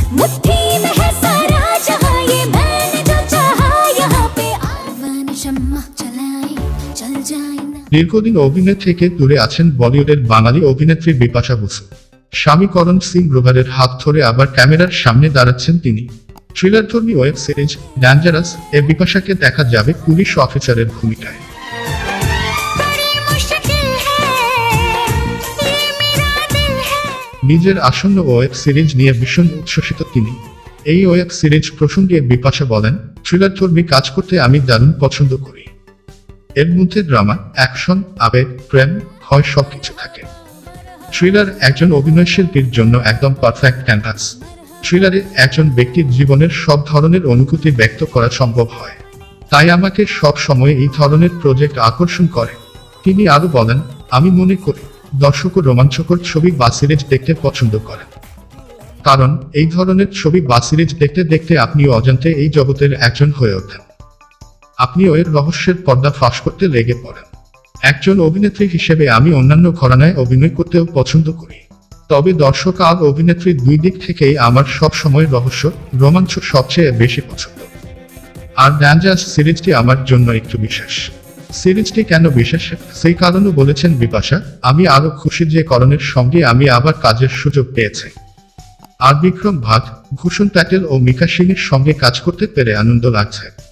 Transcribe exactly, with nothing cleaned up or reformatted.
मुट्ठी में है सारा जहां, ये मैंने जो चाहा यहाँ पे आवान शम्मा चलाए चल जाए ना। দীর্ঘদিন অভিনয় থেকে দূরে আছেন বলিউডের বাঙালি অভিনেত্রী বিপাশা বসু। স্বামী করণ সিং গ্রোভারের হাত ধরে আবার ক্যামেরার সামনে দাঁড়াচ্ছেন তিনি। থ্রিলারধর্মী ওয়েব সিরিজ ডেঞ্জারাস এ বিপাশাকে দেখা যাবে পুলিশ অফিসারের ভূমিকায়। নিজের আসন্ন ওয়েব সিরিজ নিয়ে ভীষণ উচ্ছ্বসিত তিনি। এই ওয়েব সিরিজ প্রসঙ্গে বিপাশা বলেন, থ্রিলারধর্মী কাজ করতে আমি দারুণ পছন্দ করি। এর মধ্যে ড্রামা, অ্যাকশন, আবেগ, প্রেম, ভয় সবকিছু থাকে। থ্রিলার একজন অভিনয়শিল্পীর জন্য একদম পারফেক্ট ক্যানভাস। থ্রিলারে একজন ব্যক্তির জীবনের সব ধরনের অনুভূতি ব্যক্ত করা সম্ভব হয়, তাই আমাকে সব সময় এই ধরনের প্রজেক্ট আকর্ষণ করে। তিনি আরো বলেন, আমি মনে করি দর্শকও রোমাঞ্চকর ছবি বা সিরিজ দেখতে পছন্দ করেন, কারণ এই ধরনের ছবি বা সিরিজ দেখতে দেখতে আপনিও অজান্তে এই জগতের একজন হয়ে ওঠেন। আপনিও এর রহস্যের পর্দা ফাঁস করতে লেগে পড়েন। একজন অভিনেত্রী হিসেবে আমি অন্যান্য ঘরানায় অভিনয় করতেও পছন্দ করি, তবে দর্শক আর অভিনেত্রী দুই দিক থেকেই আমার সব সময় রহস্য, রোমাঞ্চ সবচেয়ে বেশি পছন্দ। আর ডেঞ্জারাস সিরিজটি আমার জন্য একটু বিশেষ। সিরিজটি কেন বিশেষ সেই কারণও বলেছেন বিপাশা, আমি আরো খুশি যে করণের সঙ্গে আমি আবার কাজের সুযোগ পেয়েছি। আর বিক্রম ভাট, ভূষণ প্যাটেল ও মিকা সিংয়ের সঙ্গে কাজ করতে পেরে আনন্দ লাগছে।